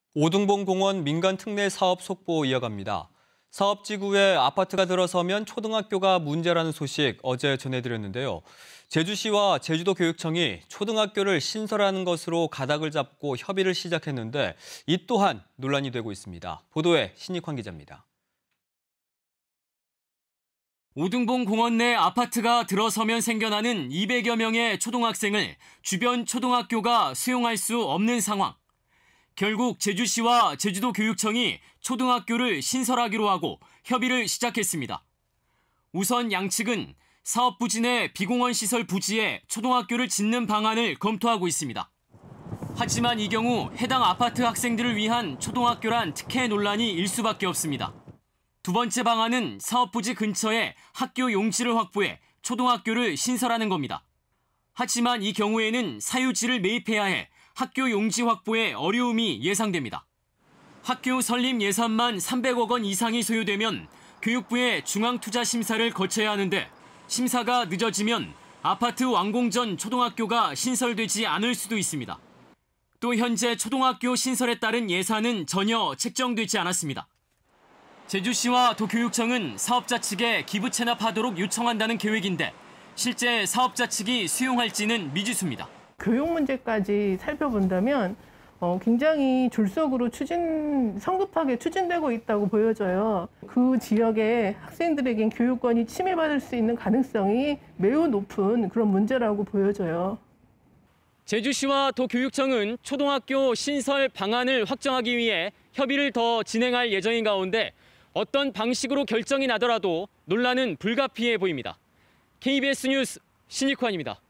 오등봉 공원 민간 특례 사업 속보 이어갑니다. 사업지구에 아파트가 들어서면 초등학교가 문제라는 소식 어제 전해드렸는데요. 제주시와 제주도교육청이 초등학교를 신설하는 것으로 가닥을 잡고 협의를 시작했는데 이 또한 논란이 되고 있습니다. 보도에 신익환 기자입니다. 오등봉 공원 내 아파트가 들어서면 생겨나는 200여 명의 초등학생을 주변 초등학교가 수용할 수 없는 상황. 결국 제주시와 제주도교육청이 초등학교를 신설하기로 하고 협의를 시작했습니다. 우선 양측은 사업 부지 내 비공원 시설 부지에 초등학교를 짓는 방안을 검토하고 있습니다. 하지만 이 경우 해당 아파트 학생들을 위한 초등학교란 특혜 논란이 일 수밖에 없습니다. 두 번째 방안은 사업 부지 근처에 학교 용지를 확보해 초등학교를 신설하는 겁니다. 하지만 이 경우에는 사유지를 매입해야 해 학교 용지 확보에 어려움이 예상됩니다. 학교 설립 예산만 300억 원 이상이 소요되면 교육부의 중앙투자심사를 거쳐야 하는데 심사가 늦어지면 아파트 완공 전 초등학교가 신설되지 않을 수도 있습니다. 또 현재 초등학교 신설에 따른 예산은 전혀 책정되지 않았습니다. 제주시와 도교육청은 사업자 측에 기부 체납하도록 요청한다는 계획인데 실제 사업자 측이 수용할지는 미지수입니다. 교육 문제까지 살펴본다면 굉장히 졸속으로 성급하게 추진되고 있다고 보여져요. 그 지역의 학생들에겐 교육권이 침해받을 수 있는 가능성이 매우 높은 그런 문제라고 보여져요. 제주시와 도교육청은 초등학교 신설 방안을 확정하기 위해 협의를 더 진행할 예정인 가운데 어떤 방식으로 결정이 나더라도 논란은 불가피해 보입니다. KBS 뉴스 신익환입니다.